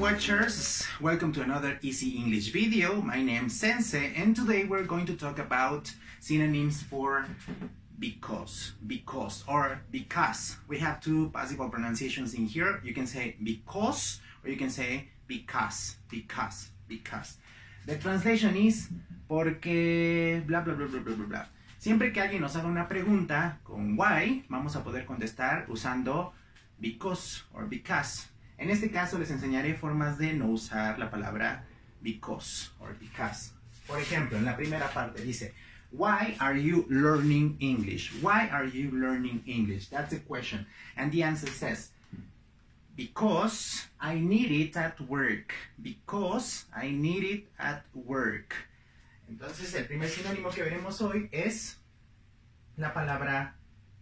watchers, welcome to another Easy English video. My name is Sensei and today we're going to talk about synonyms for because, or because. We have two possible pronunciations in here. You can say because or you can say because. The translation is porque bla bla bla bla bla bla. Siempre que alguien nos haga una pregunta con why, vamos a poder contestar usando because or because. En este caso les enseñaré formas de no usar la palabra because or because. Por ejemplo, en la primera parte dice, why are you learning English? Why are you learning English? That's the question. And the answer says, because I need it at work. Because I need it at work. Entonces, el primer sinónimo que veremos hoy es la palabra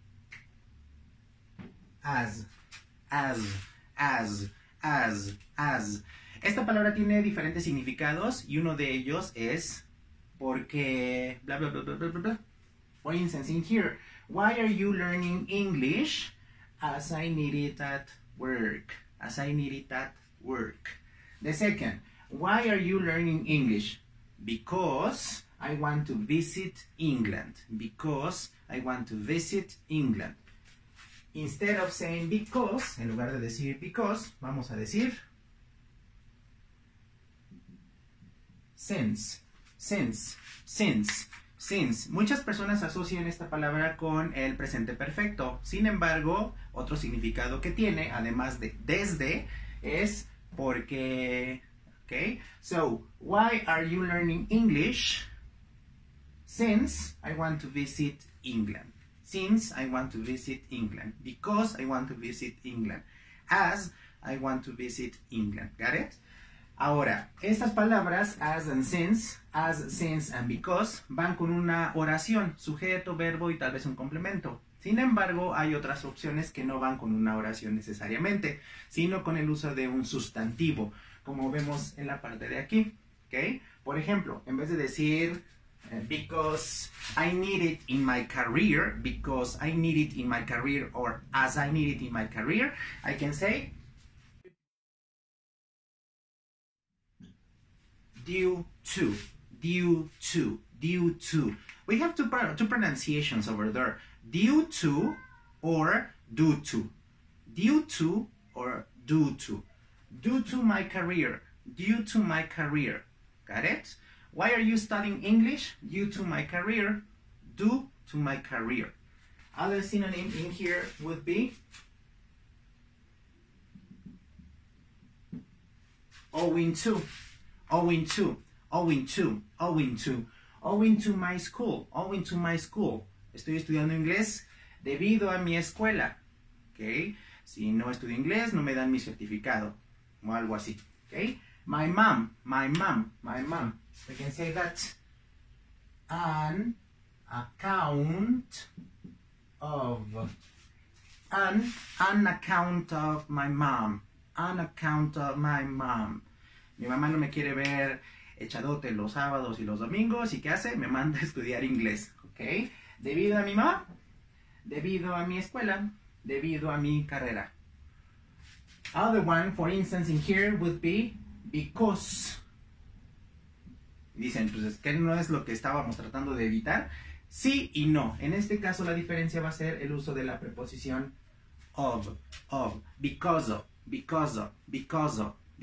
as. Esta palabra tiene diferentes significados y uno de ellos es porque bla bla bla bla bla bla. For instance, in here, why are you learning English? As I need it at work. As I need it at work. The second, why are you learning English? Because I want to visit England. Because I want to visit England. Instead of saying because, en lugar de decir because, vamos a decir since. Muchas personas asocian esta palabra con el presente perfecto. Sin embargo, otro significado que tiene, además de desde, es porque. Okay? So, why are you learning English? Since I want to visit England. Since I want to visit England. Because I want to visit England. As I want to visit England. Got it? Ahora, estas palabras as and since and because van con una oración, sujeto, verbo y tal vez un complemento. Sin embargo, hay otras opciones que no van con una oración necesariamente, sino con el uso de un sustantivo, como vemos en la parte de aquí. ¿Okay? Por ejemplo, en vez de decir because I need it in my career, because I need it in my career, or as I need it in my career, I can say due to. We have two pronunciations over there, due to or due to. Due to or due to. Due to my career. Due to my career. Got it? Why are you studying English? Due to my career. Due to my career. Other synonym in here would be owing to. Owing to my school. Owing to my school. Estoy estudiando inglés debido a mi escuela. ¿Okay? Si no estudio inglés, no me dan mi certificado. O algo así. ¿Okay? My mom. We can say that. An account of my mom. An account of my mom. Mi mamá no me quiere ver echadote los sábados y los domingos. ¿Y qué hace? Me manda a estudiar inglés. ¿Ok? Debido a mi mamá, debido a mi escuela, debido a mi carrera. Other one, for instance, in here would be because. Dicen, pues es que no es lo que estábamos tratando de evitar. Sí y no. En este caso la diferencia va a ser el uso de la preposición of. Because of. Because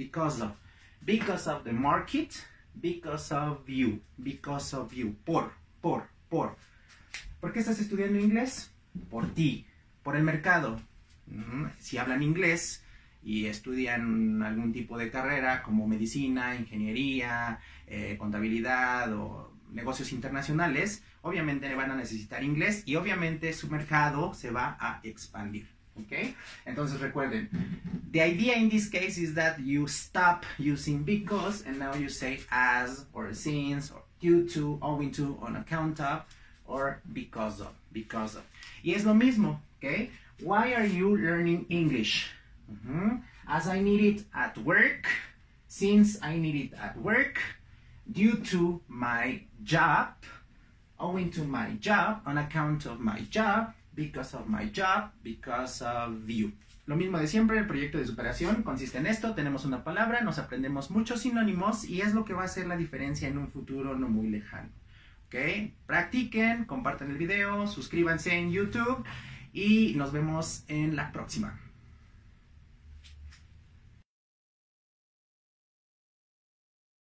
of the market. Because of you. Because of you. Por. ¿Por qué estás estudiando inglés? Por ti. Por el mercado. Si hablan inglés y estudian algún tipo de carrera como medicina, ingeniería, contabilidad o negocios internacionales, obviamente van a necesitar inglés y obviamente su mercado se va a expandir. ¿Ok? Entonces recuerden, the idea in this case is that you stop using because and now you say as or since or due to, owing to, on account of or because of. Y es lo mismo, ¿ok? Why are you learning English? As I need it at work, since I need it at work, due to my job, owing to my job, on account of my job, because of my job, because of you. Lo mismo de siempre, el proyecto de superación consiste en esto, tenemos una palabra, nos aprendemos muchos sinónimos y es lo que va a hacer la diferencia en un futuro no muy lejano. ¿Ok? Practiquen, compartan el video, suscríbanse en YouTube y nos vemos en la próxima.